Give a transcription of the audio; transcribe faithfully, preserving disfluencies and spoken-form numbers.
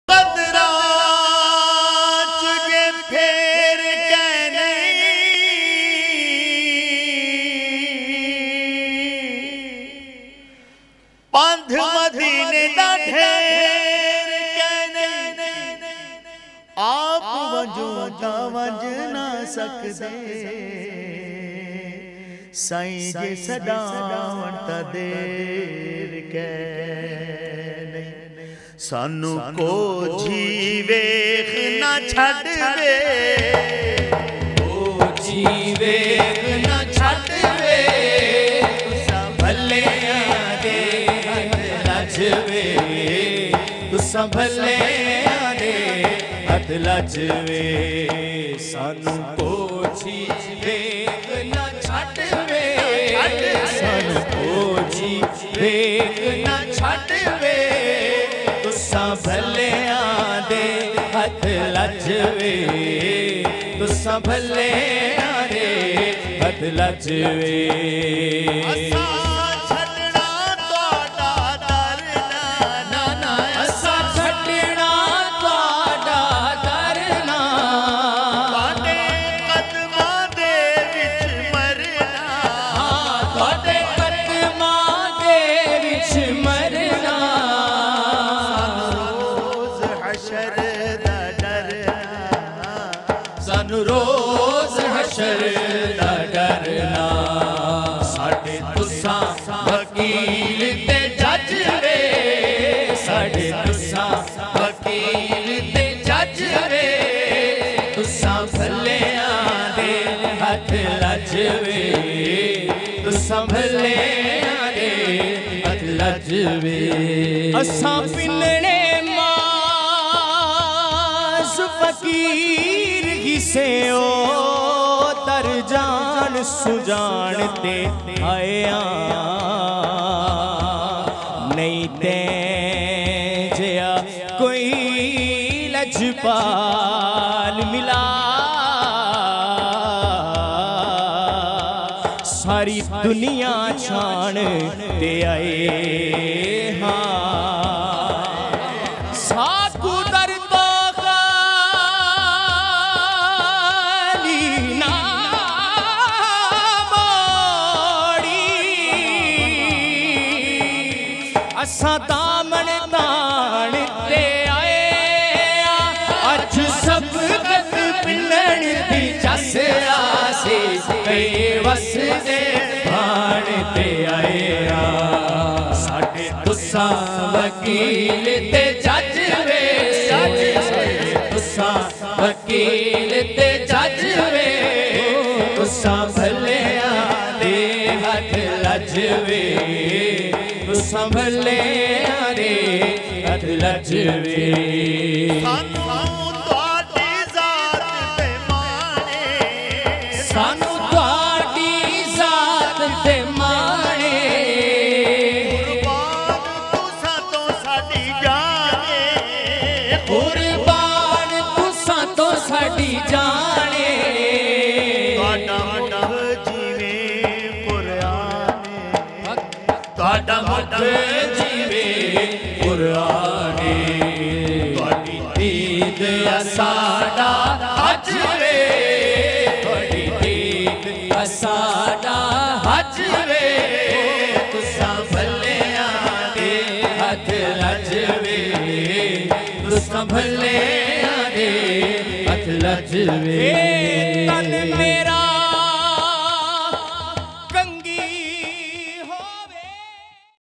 पंध मदीने दा ढेर कहने आप वजों ता वज ना सकदे साईं जे सदावण ता देर कहने सानू को जीवेख ना छड़वे को जीवेख ना छड़वे भले संभले आने हथ लजवे सानू कोची वेख ना छड़वे सानू कोची वेख ना छड़वे तुसा भले आने हथ लजवे तुसा भले आने हथ लजवे रोज हशर दा डरना साडे तुसा वकील ते जज वे साडे तुसा वकील ते जज वे तुसा भलेआं दे हथ लजवे तुसा भलेआं दे हथ लजवे असां पिनने मास फकीर से ओ तर जान सुजानते आया नहीं ते जया कोई लजपाल मिला सारी दुनिया छान ते आए हाँ साकू दर असा दामन तान ते आए अज सब गत पिलण दी जस आसे कई वस दे भाण ते आए साडे तुसा वकील ते जज वे साडे तुसा वकील ते जज वे तुसा भलेआं दे हथ लजवे संभले रे हथ लजवे सानू तुहाडी जात ते माणे सानू तुहाडी जात ते माणे कुर्बान तुसां तो साडी जाने कुर्बान तुसां तो साडी जाने तुहाडा मुख जीवे कुराने तुहाडा मुख जीवे कुराने तुहाडी दीद साडा हज वे तुहाडी दीद साडा हज वे तुसां भलेआं दे हथ लजवे तुसां भलेआं दे हथ लजवे तन मेरा